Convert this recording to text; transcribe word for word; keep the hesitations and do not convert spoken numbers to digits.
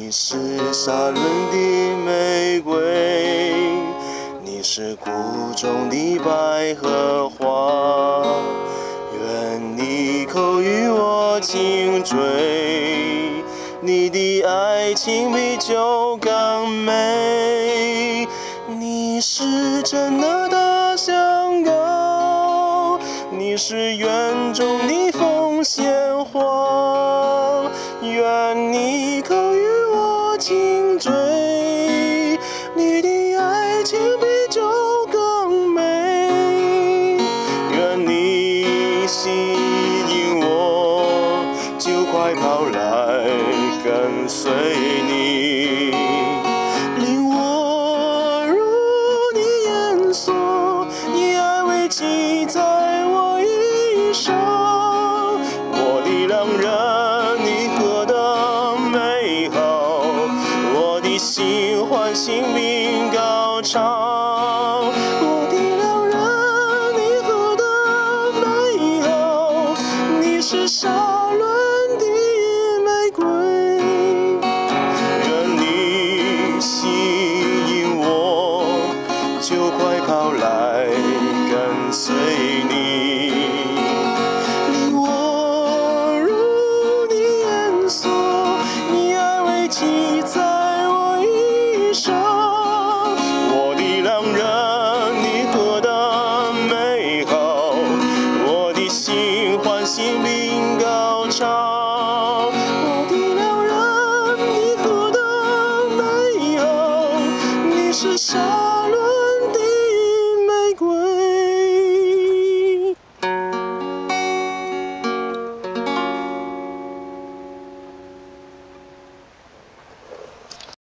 你是沙仑的玫瑰，你是谷中的百合花。愿你口与我紧追，你的爱情比酒更美。你是真的大香膏，你是园中的凤仙花。愿你口与我紧追，你的爱情比酒更美。愿你吸引我，就快跑来跟随你，领我入你眼所，以爱为记在我衣裳。我的良人，你何等美好，我的心欢欣并高唱。我的良人，你何等美好，你是沙仑的玫瑰。愿你吸引我，就快跑来跟随你，领我入你眼所，以爱为记在我衣裳。我的良人，你何等美好，我的心欢欣并高唱。我的良人，你何等美好，你是沙仑